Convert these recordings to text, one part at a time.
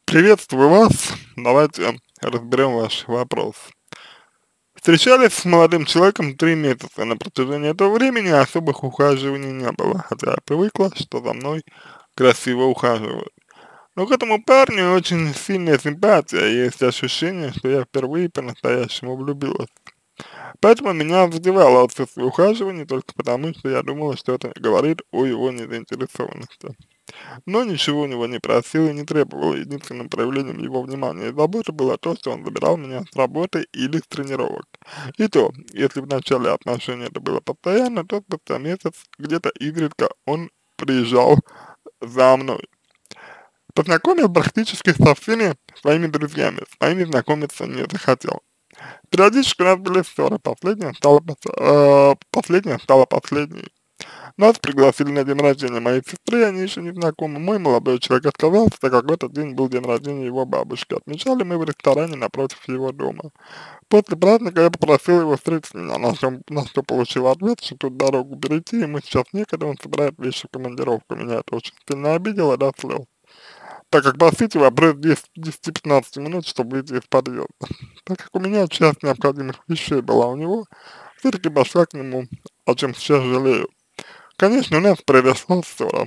Приветствую вас. Давайте разберем ваш вопрос. Встречались с молодым человеком 3 месяца. На протяжении этого времени особых ухаживаний не было, хотя я привыкла, что за мной красиво ухаживают. Но к этому парню очень сильная симпатия, и есть ощущение, что я впервые по-настоящему влюбилась. Поэтому меня задевало отсутствие ухаживаний только потому, что я думала, что это говорит о его незаинтересованности. Но ничего у него не просил и не требовал. Единственным проявлением его внимания и заботы было то, что он забирал меня с работы или с тренировок. И то, если в начале отношений это было постоянно, то спустя месяц где-то изредка он приезжал за мной. Познакомил практически со всеми своими друзьями, с моими знакомиться не захотел. Периодически у нас были ссоры, последняя стала последней. Нас пригласили на день рождения моей сестры, они еще не знакомы. Мой молодой человек отказался, так как в этот день был день рождения его бабушки. Отмечали мы в ресторане напротив его дома. После праздника я попросил его встретить меня, на что получил ответ, что тут дорогу перейти, и мы сейчас некогда, он собирает вещи в командировку. Меня это очень сильно обидело до слез, так как просить его обрыв 10-15 минут, чтобы выйти из подъезда. Так как у меня часть необходимых вещей была у него, все-таки пошла к нему, о чем сейчас жалею. Конечно, у нас произошла ссора.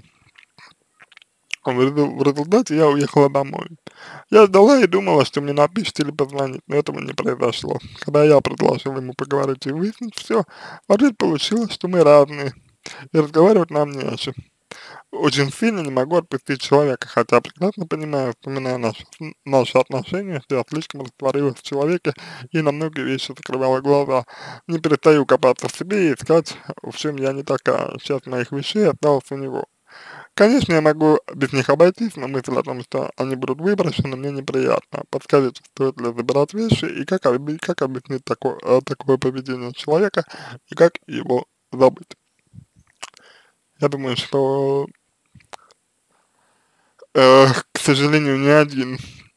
В результате я уехала домой. Я ждала и думала, что мне напишет или позвонит, но этого не произошло. Когда я предложила ему поговорить и выяснить все, в ответ получилось, что мы разные, и разговаривать нам не о чем. Очень сильно не могу отпустить человека, хотя прекрасно понимаю, вспоминая наши отношения, что я слишком растворилась в человеке и на многие вещи закрывала глаза. Не перестаю копаться в себе и искать, в чем я не такая. Часть моих вещей осталась у него. Конечно, я могу без них обойтись, но мысль о том, что они будут выброшены, мне неприятно. Подскажите, стоит ли забирать вещи и как объяснить такое поведение человека и как его забыть. Я думаю, что к сожалению, ни один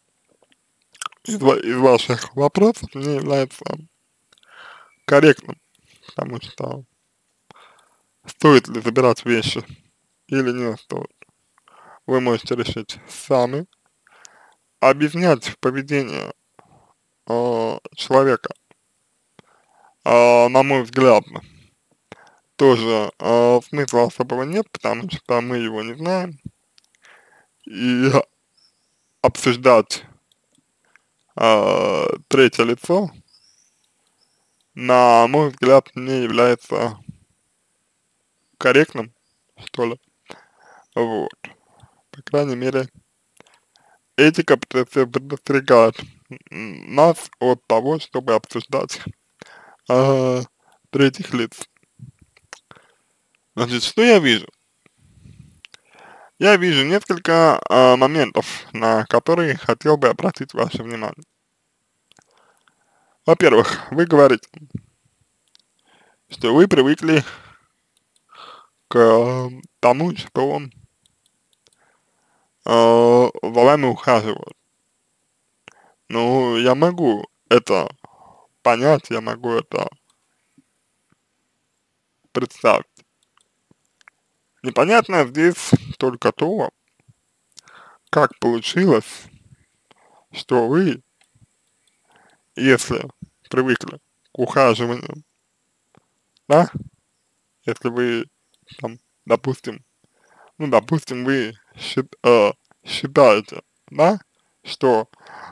из ваших вопросов не является корректным, потому что стоит ли забирать вещи или не стоит, вы можете решить сами. Объяснять поведение человека, на мой взгляд, тоже смысла особого нет, потому что мы его не знаем, и обсуждать третье лицо, на мой взгляд, не является корректным, что ли. Вот. По крайней мере, этика предостерегает нас от того, чтобы обсуждать а, третьих лиц. Значит, что я вижу? Я вижу несколько моментов, на которые хотел бы обратить ваше внимание. Во-первых, вы говорите, что вы привыкли к тому, что за вами ухаживают. Ну, я могу это понять, я могу это представить. Непонятно здесь только то, как получилось, что вы, если привыкли к ухаживанию, да, если вы там, допустим, вы считаете, да, что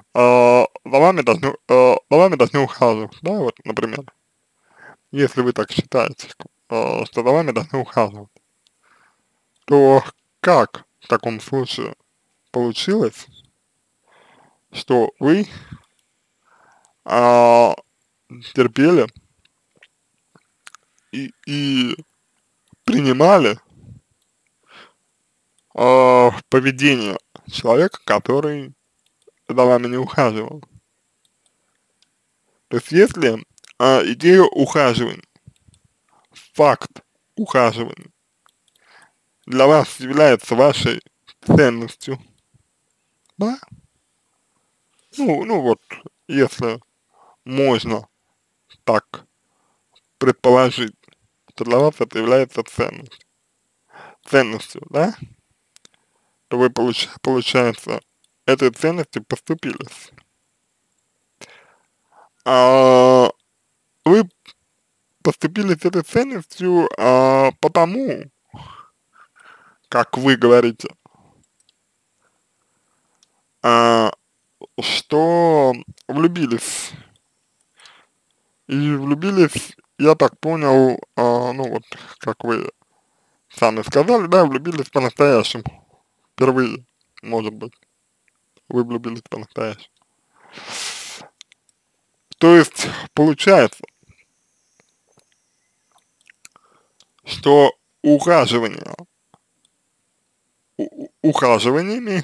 за вами должны ухаживать, да, вот, например, если вы так считаете, что за вами должны ухаживать, то как в таком случае получилось, что вы а, терпели и принимали поведение человека, который за вами не ухаживал? То есть если идея ухаживания, факт ухаживания для вас является вашей ценностью, да, ну вот, если можно так предположить, что для вас это является ценностью, да, то вы, получается, этой ценностью поступились. А, вы поступили с этой ценностью потому, как вы говорите, а, что влюбились. И влюбились, я так понял, ну вот, как вы сами сказали, да, влюбились по-настоящему. Впервые, может быть, вы влюбились по-настоящему. То есть, получается, что ухаживание, ухаживаниями,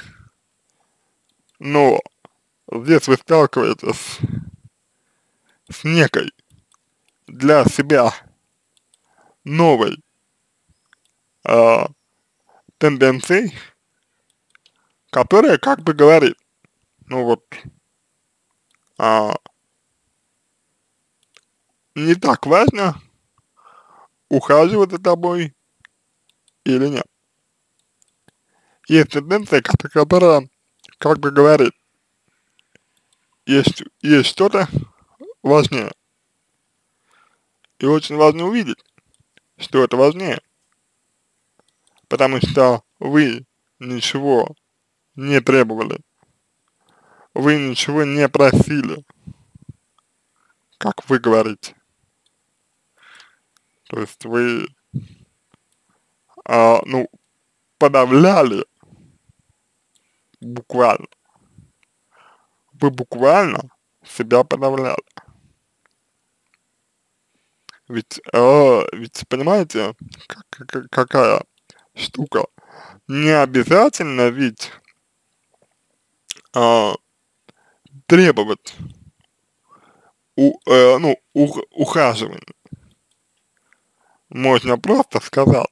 но здесь вы сталкиваетесь с некой для себя новой э, тенденцией, которая как бы говорит, ну вот, а, не так важно, ухаживать за тобой или нет. Есть тенденция, которая как бы говорит, есть что-то важнее. И очень важно увидеть, что это важнее, потому что вы ничего не требовали, вы ничего не просили, как вы говорите. То есть вы, ну, подавляли буквально, вы буквально себя подавляли. Ведь понимаете, какая штука? Не обязательно ведь а, требовать ну, ухаживания. Можно просто сказать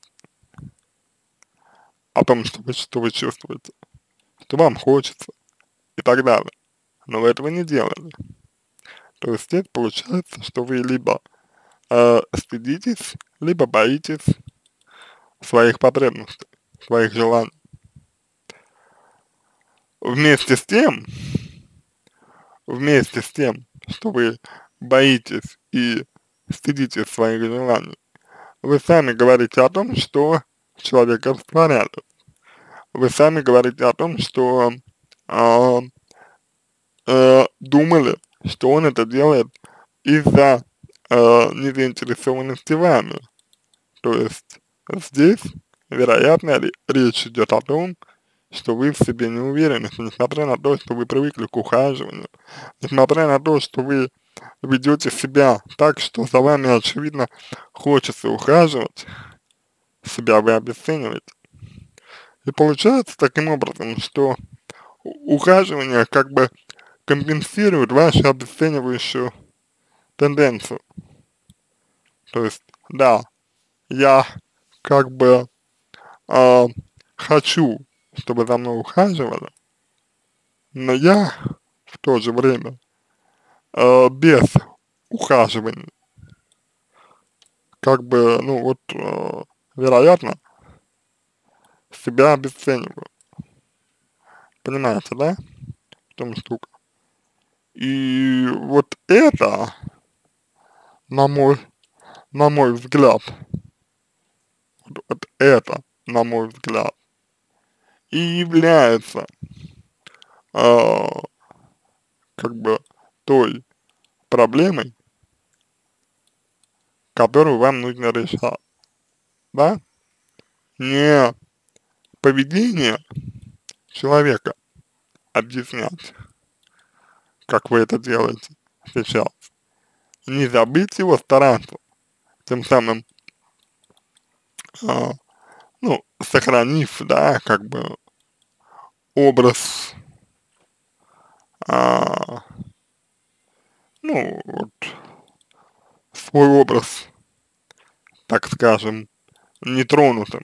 о том, что вы чувствуете, что вам хочется и так далее. Но вы этого не делали. То есть здесь получается, что вы либо стыдитесь, либо боитесь своих потребностей, своих желаний. Вместе с тем, что вы боитесь и стыдитесь своих желаний, вы сами говорите о том, что человека растворяли. Вы сами говорите о том, что а, думали, что он это делает из-за незаинтересованности вами. То есть здесь, вероятно, речь идет о том, что вы в себе не уверены, что несмотря на то, что вы привыкли к ухаживанию, несмотря на то, что вы ведете себя так, что за вами, очевидно, хочется ухаживать, себя вы обесцениваете. И получается таким образом, что ухаживание как бы компенсирует вашу обесценивающую тенденцию. То есть, да, я как бы э, хочу, чтобы за мной ухаживали, но я в то же время без ухаживания, как бы, ну вот, вероятно, себя обесцениваю. Понимаете, да? В том штука. И вот это, на мой, на мой взгляд, вот это, на мой взгляд, и является э, как бы той проблемой, которую вам нужно решать, да? Не поведение человека объяснять, как вы это делаете сейчас. Не забыть его стараться, тем самым, а, ну, сохранив, да, как бы образ, а, ну, вот, свой образ, так скажем, нетронутым,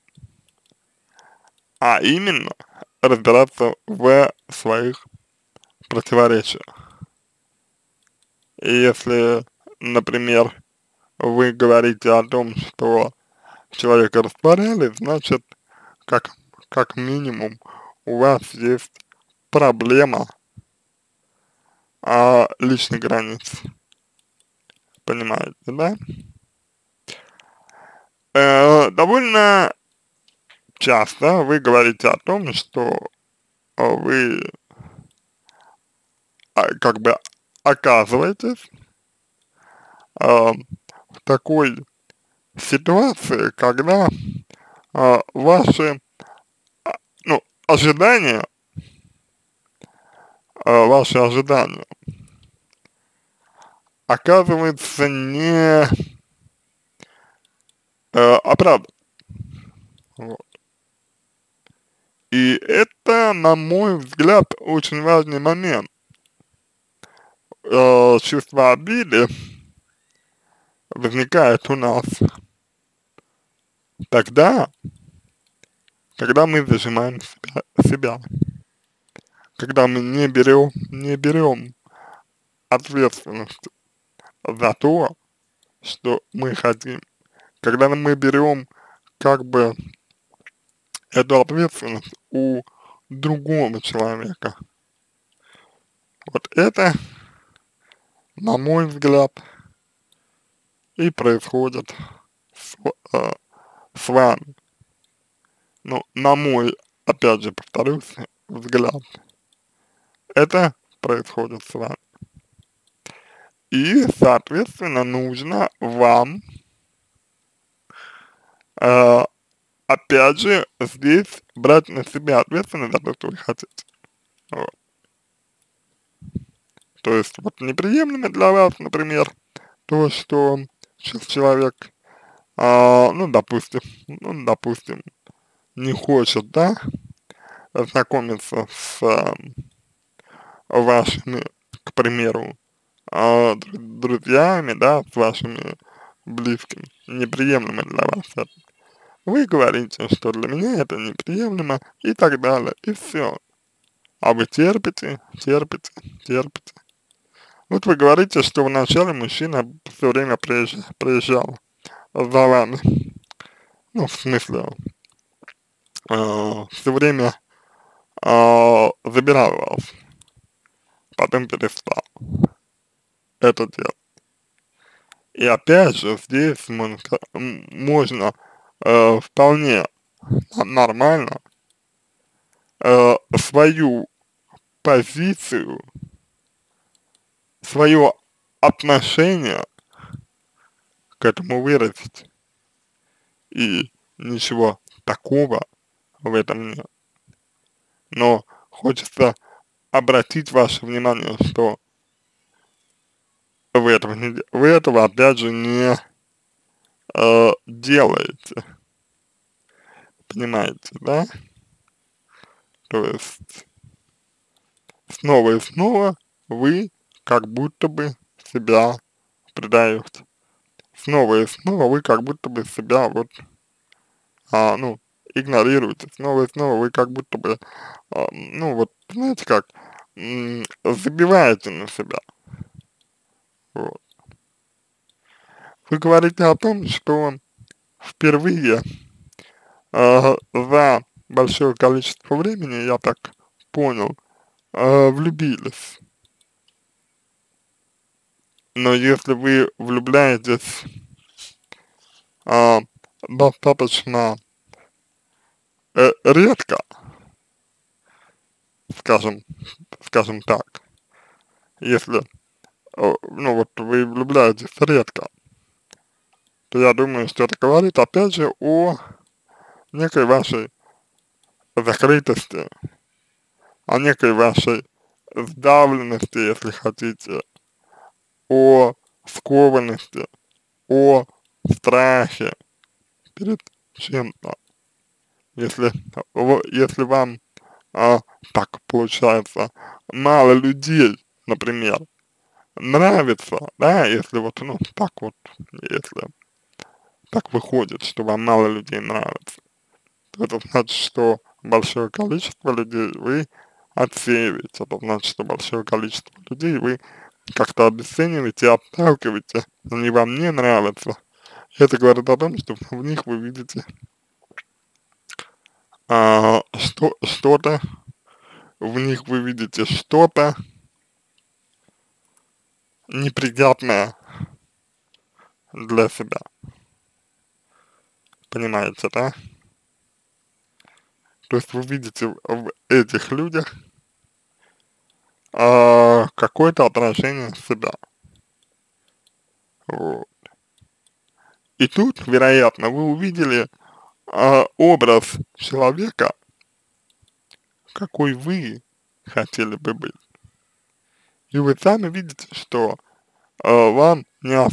а именно разбираться в своих противоречиях. И если, например, вы говорите о том, что человека растворяли, значит, как, как минимум, у вас есть проблема личных границ, понимаете, да? Довольно часто вы говорите о том, что вы как бы оказываетесь в такой ситуации, когда ваши, ну, ожидания, ваши ожидания оказываются не оправданы. Вот. И это, на мой взгляд, очень важный момент. Чувство обиды возникает у нас тогда, когда мы зажимаем себя, когда мы не берем ответственность за то, что мы хотим, когда мы берем как бы эту ответственность у другого человека. Вот это, на мой взгляд, и происходит с вами. Ну, на мой, опять же, повторюсь, взгляд, это происходит с вами. И, соответственно, нужно вам, опять же, здесь брать на себя ответственность за то, что вы хотите. Вот. То есть, вот неприемлемо для вас, например, то, что сейчас человек, допустим, не хочет, да, знакомиться с вашими, к примеру, друзьями, да, с вашими близкими, неприемлемо для вас это. Вы говорите, что для меня это неприемлемо и так далее, и все. А вы терпите. Вот вы говорите, что вначале мужчина все время приезжал за вами. Ну, в смысле, все время забирал вас, потом перестал это делать. И опять же, здесь можно вполне нормально свою позицию, свое отношение к этому выразить. И ничего такого в этом нет. Но хочется обратить ваше внимание, что вы этого опять же не делаете. Понимаете, да? То есть снова и снова вы как будто бы себя предаете. Снова и снова вы как будто бы себя вот, игнорируете. Снова и снова вы как будто бы, знаете как, забиваете на себя. Вот. Вы говорите о том, что впервые за большое количество времени, я так понял, влюбились. Но если вы влюбляетесь достаточно редко, скажем так, если, вы влюбляетесь редко, то я думаю, что это говорит опять же о некой вашей закрытости, о некой вашей сдавленности, если хотите, о скованности, о страхе перед чем-то. Если вам так получается, мало людей, например, нравится, да, если если так выходит, что вам мало людей нравится, то это значит, что большое количество людей вы отсеиваете, это значит, что большое количество людей вы как-то обесцениваете, отталкиваете, они вам не нравятся. Это говорит о том, что в них вы видите что-то в них вы видите что-то неприятное для себя. Понимаете, да? То есть вы видите в этих людях какое-то отражение себя. Вот. И тут, вероятно, вы увидели образ человека, какой вы хотели бы быть. И вы сами видите, что вам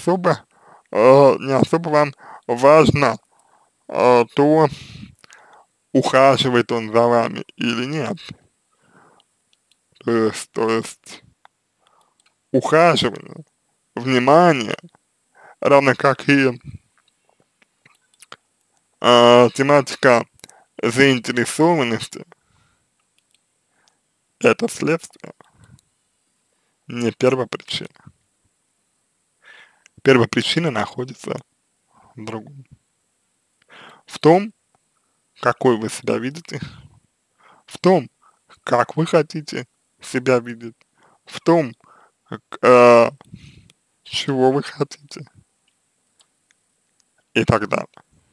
не особо вам важно то, ухаживает он за вами или нет. То есть ухаживание, внимание, равно как и тематика заинтересованности, это следствие, не первопричина. Первопричина находится в другом. В том, какой вы себя видите, в том, как вы хотите себя видеть, в том, чего вы хотите и так далее.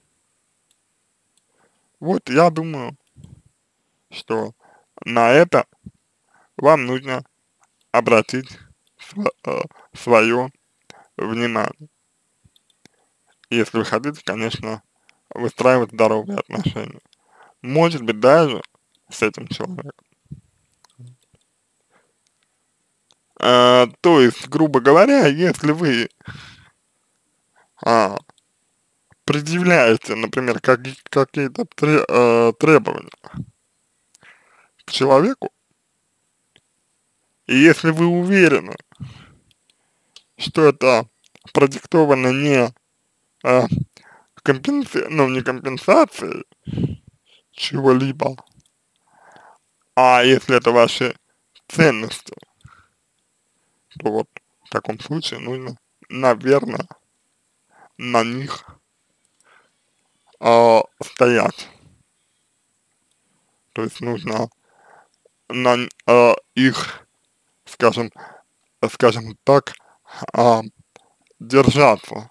Вот я думаю, что на это вам нужно обратить свое внимание. Если вы хотите, конечно, выстраивать здоровые отношения. Может быть, даже с этим человеком. То есть, грубо говоря, если вы а, предъявляете, например, какие-то требования к человеку, и если вы уверены, что это продиктовано не а, не компенсацией чего-либо, а если это ваши ценности, то вот в таком случае нужно, наверное, на них стоять. То есть нужно на их, скажем, скажем так, а, держаться.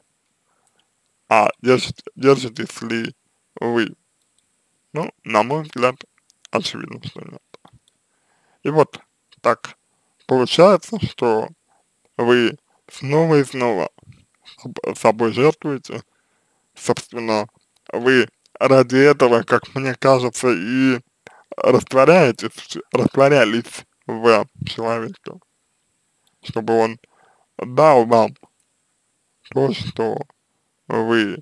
Держитесь ли вы? Ну, на мой взгляд, очевидно, что нет. И вот так получается, что вы снова и снова собой жертвуете. Собственно, вы ради этого, как мне кажется, и растворялись в человеке, чтобы он дал вам то, что вы,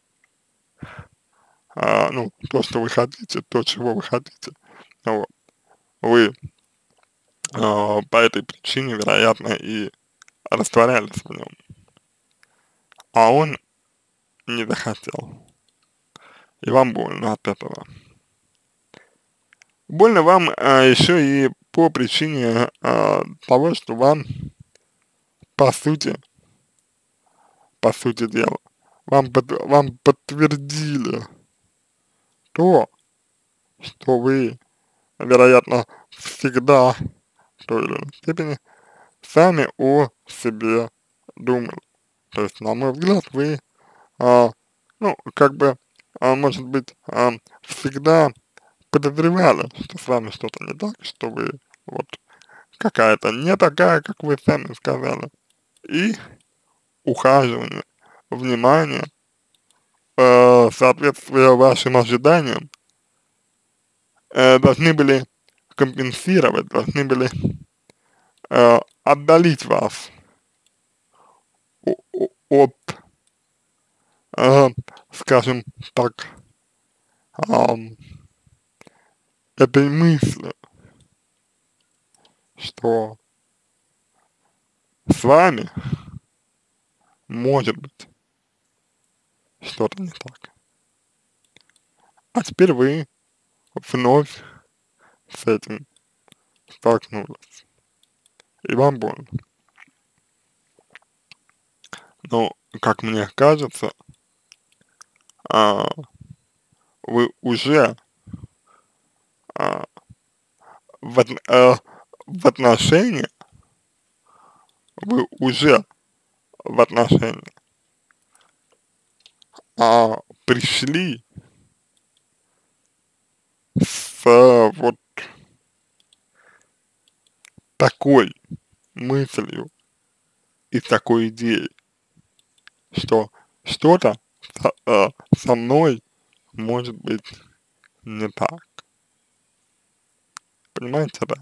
ну, то, что вы хотите, то, чего вы хотите. Вот. Вы по этой причине, вероятно, и растворялись в нем, а он не захотел, и вам больно от этого. Больно вам еще и по причине того, что вам, по сути, по сути дела, вам подтвердили то, что вы, вероятно, всегда в той или иной степени сами о себе думали. То есть, на мой взгляд, вы, ну, как бы, может быть, всегда подозревали, что с вами что-то не так, что вы вот какая-то не такая, как вы сами сказали. И ухаживание, внимание, соответствуя вашим ожиданиям, должны были компенсировать, должны были отдалить вас от, скажем так, этой мысли, что с вами может быть что-то не так. А теперь вы вновь с этим столкнулись, и вам больно. Но, как мне кажется, вы уже в отношения, вы уже в отношения, пришли с вот такой мыслью и такой идеей, что что-то со мной может быть не так. Понимаете, да?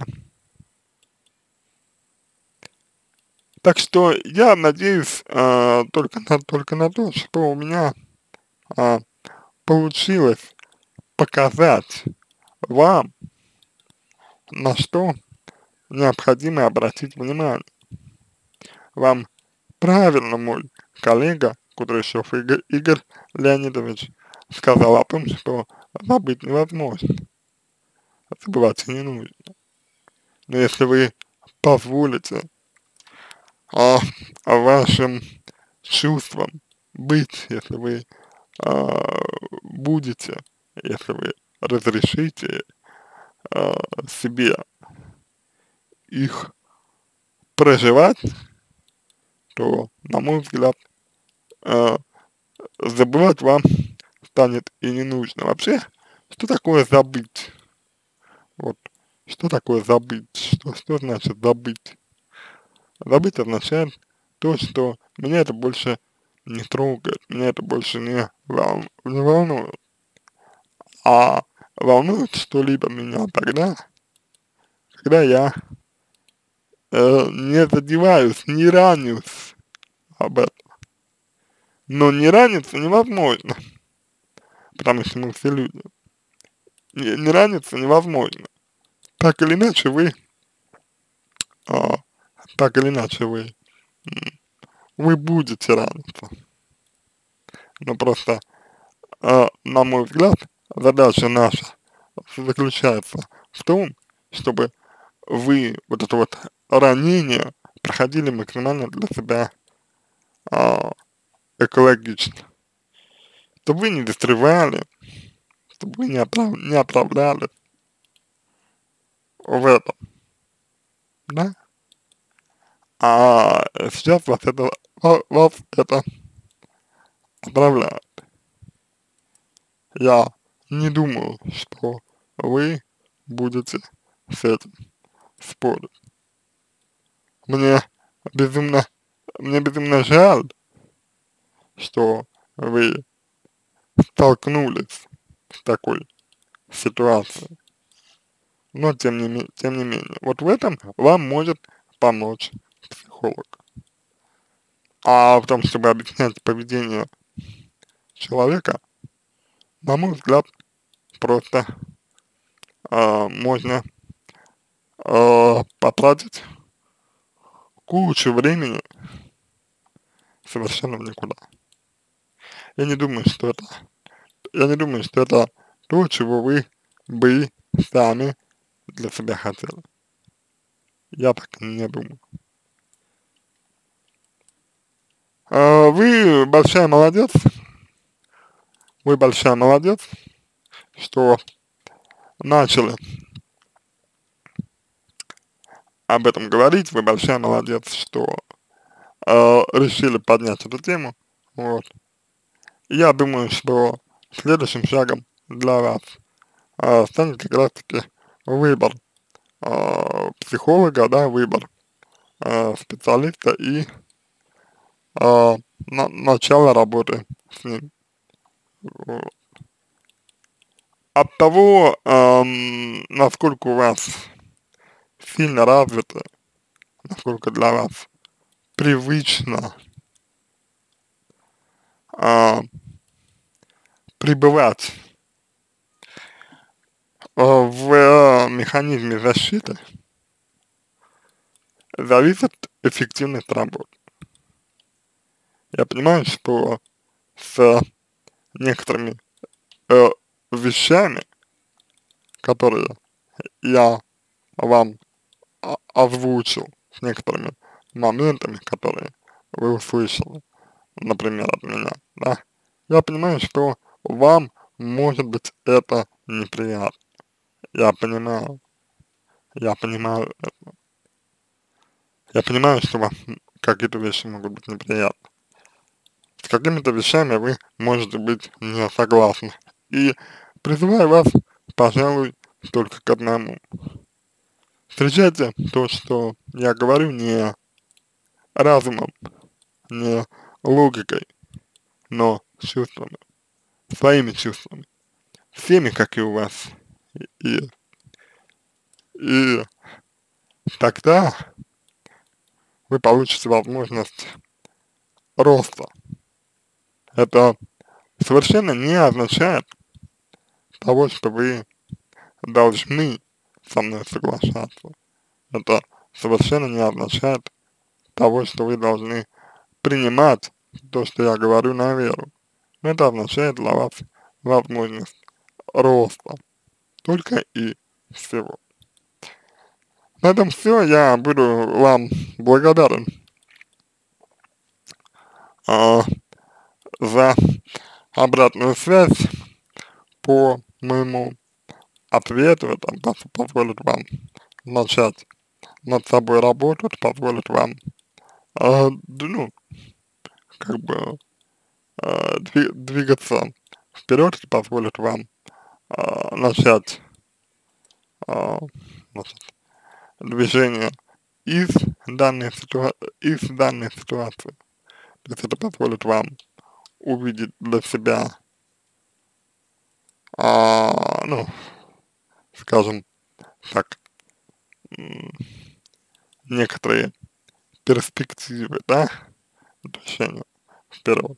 Так что я надеюсь только на то, что у меня а, получилось показать вам, на что необходимо обратить внимание. Вам правильно мой коллега Кудряшов Игорь Леонидович сказал о том, что забыть невозможно, забывать и не нужно. Но если вы позволите а, вашим чувствам быть, если вы а, будете, если вы разрешите себе их проживать, то, на мой взгляд, а, забывать вам станет и не нужно. Вообще, что такое забыть? Вот, что такое забыть? Что значит забыть? Забыть означает то, что меня это больше не трогает, меня это больше не волнует. А волнует что-либо меня тогда, когда я не задеваюсь, не ранюсь об этом. Но не раниться невозможно, потому что мы все люди. Не раниться невозможно. Так или иначе а, так или иначе вы будете раниться. Но просто, на мой взгляд, задача наша заключается в том, чтобы вы вот это вот ранение проходили максимально для себя а, экологично. Чтобы вы не застревали, чтобы вы не отправляли в этом, да? А сейчас вас это отправляет. Я не думаю, что вы будете с этим спорить. Мне безумно, мне безумно жаль, что вы столкнулись с такой ситуацией. Но тем не менее, вот в этом вам может помочь психолог. А в том, чтобы объяснять поведение человека, на мой взгляд, просто можно потратить кучу времени совершенно в никуда. Я не думаю, что это, я не думаю, что это то, чего вы бы сами для себя хотели. Я так не думаю. Вы большая молодец, что начали об этом говорить, вы большая молодец, что решили поднять эту тему, вот. Я думаю, что следующим шагом для вас станет как раз таки выбор психолога, да, выбор специалиста и начало работы с ним. Вот. От того, насколько у вас сильно развито, насколько для вас привычно пребывать в механизме защиты, зависит эффективность работы. Я понимаю, что с некоторыми вещами, которые я вам озвучил, с некоторыми моментами, которые вы услышали, например, от меня, да, я понимаю, что вам может быть это неприятно. Я понимаю, я понимаю это. Я понимаю, что вам какие-то вещи могут быть неприятны. С какими-то вещами вы можете быть не согласны. И призываю вас, пожалуй, только к одному. Встречайте то, что я говорю, не разумом, не логикой, но чувствами, своими чувствами, всеми, как и у вас. И, и тогда вы получите возможность роста. Это совершенно не означает того, что вы должны со мной соглашаться. Это совершенно не означает того, что вы должны принимать то, что я говорю, на веру. Это означает для вас возможность роста. Только и всего. На этом все. Я буду вам благодарен а, за обратную связь по моему ответу. Это позволит вам начать над собой работать, позволит вам, ну, как бы, двигаться вперед, позволит вам начать а, значит, движение из из данной ситуации. То есть это позволит вам увидеть для себя, ну, скажем так, некоторые перспективы, да, движения вперед.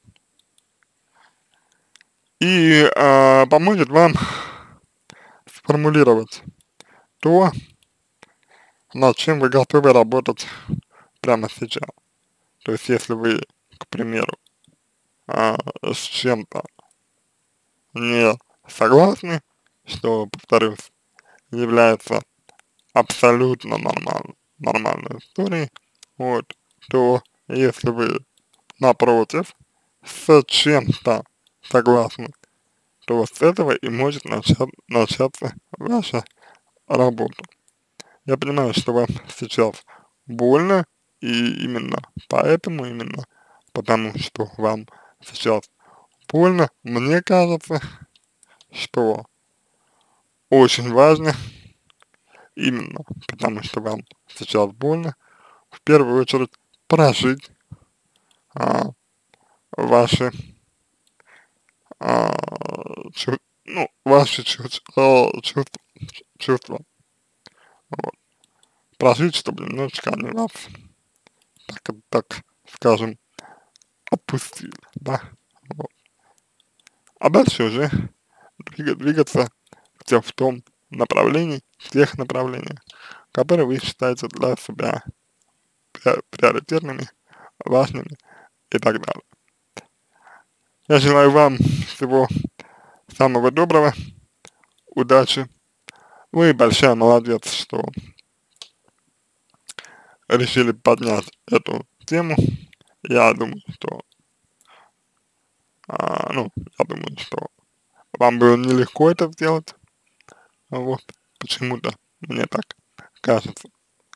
И поможет вам сформулировать то, над чем вы готовы работать прямо сейчас. То есть, если вы, к примеру, с чем-то не согласны, что, повторюсь, является абсолютно нормальной историей, вот, то если вы, напротив, с чем-то согласны, то с этого и может начаться ваша работа. Я понимаю, что вам сейчас больно, и именно поэтому, именно потому, что вам сейчас больно, мне кажется, что очень важно, именно потому, что вам сейчас больно, в первую очередь прожить а, ваши, а, ну, ваши чувства, вот. Прожить, чтобы немножечко они вас, так скажем, отпустили, да, вот. А дальше уже двигаться в том направлении, в тех направлениях, которые вы считаете для себя приоритетными, важными и так далее. Я желаю вам всего самого доброго, удачи. Вы большая молодец, что решили поднять эту тему. Я думаю, что, ну, я думаю, что вам было нелегко это сделать. Вот, почему-то мне так кажется.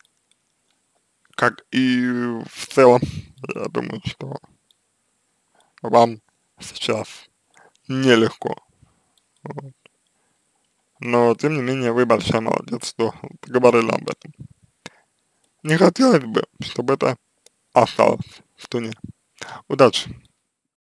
Как и в целом, я думаю, что вам сейчас нелегко. Вот. Но, тем не менее, вы большая молодец, что говорили об этом. Не хотелось бы, чтобы это осталось в туне. Удачи!